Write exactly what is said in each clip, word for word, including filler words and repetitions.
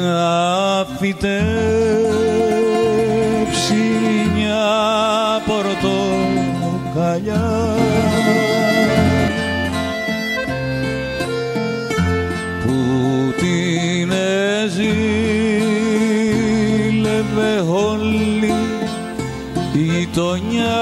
είχα φυτέψει μια πορτοκαλιά που την έζηλευε όλη η γειτονιά.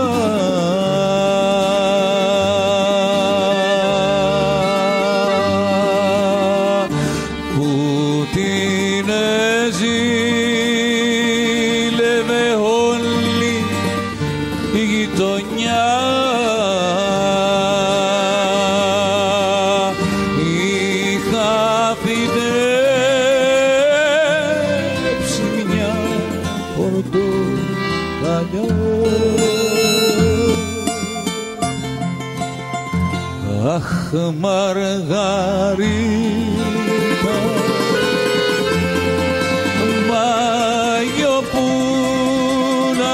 Αχ, Μαργαρίτα, μαγιοπούλα,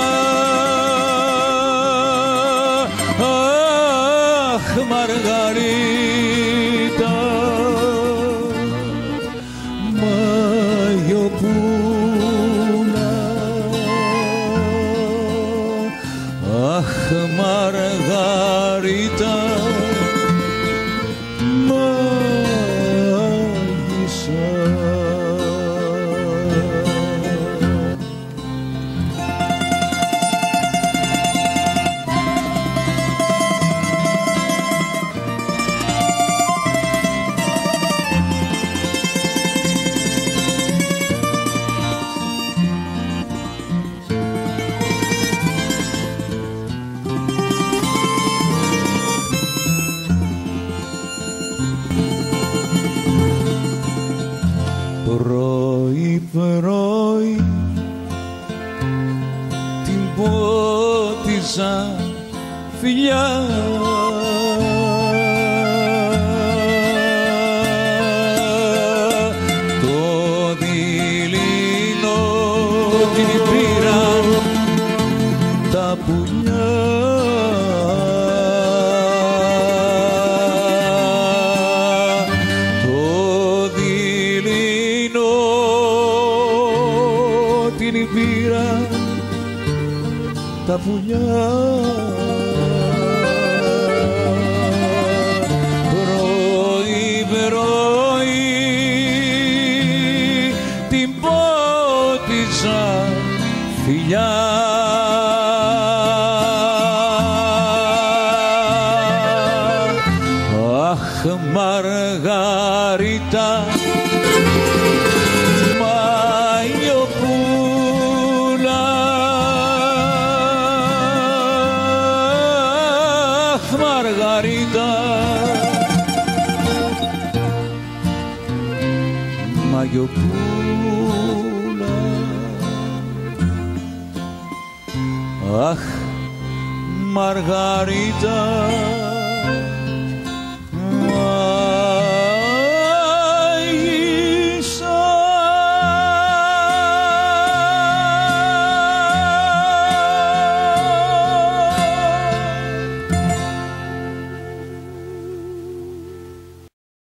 αχ, Μαργαρίτα, μαγιοπούλα, αχ, Μαργαρίτα, πρωί πρωί την πότιζα φιλιά το δειλινό την πήραν τα πουλιά την πήρα τα πουλιά. Πρωί πρωί την πότιζα φιλιά αχ, Μαργαρίτα, Μαργαρίτα, μαγιοπούλα, αχ, Μαργαρίτα.